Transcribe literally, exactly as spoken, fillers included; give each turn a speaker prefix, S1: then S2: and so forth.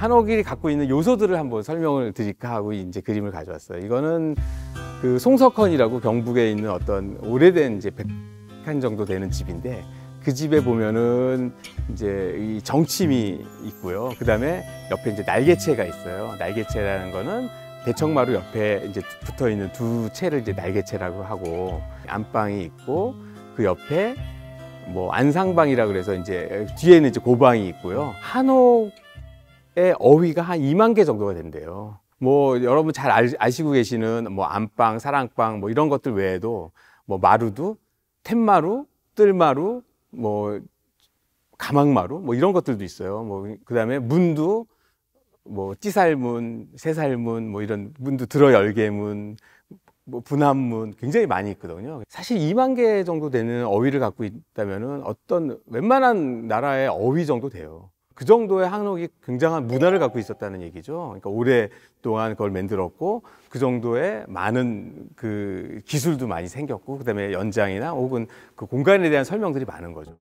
S1: 한옥이 갖고 있는 요소들을 한번 설명을 드릴까 하고 이제 그림을 가져왔어요. 이거는 그 송석헌이라고 경북에 있는 어떤 오래된 이제 백 칸 정도 되는 집인데, 그 집에 보면은 이제 이 정침이 있고요. 그 다음에 옆에 이제 날개채가 있어요. 날개채라는 거는 대청마루 옆에 이제 붙어 있는 두 채를 이제 날개채라고 하고, 안방이 있고 그 옆에 뭐 안상방이라 그래서 이제 뒤에는 이제 고방이 있고요. 한옥의 어휘가 한 이만 개 정도가 된대요. 뭐 여러분 잘 아시고 계시는 뭐 안방, 사랑방 뭐 이런 것들 외에도 뭐 마루도 툇마루, 뜰마루, 뭐 가망마루 뭐 이런 것들도 있어요. 뭐 그다음에 문도 뭐 띠살문, 새살문 뭐 이런 문도 들어 열개문, 뭐 분합문 굉장히 많이 있거든요. 사실 이만 개 정도 되는 어휘를 갖고 있다면은 어떤 웬만한 나라의 어휘 정도 돼요. 그 정도의 한옥이 굉장한 문화를 갖고 있었다는 얘기죠. 그러니까 오랫동안 그걸 만들었고 그 정도의 많은 그 기술도 많이 생겼고 그다음에 연장이나 혹은 그 공간에 대한 설명들이 많은 거죠.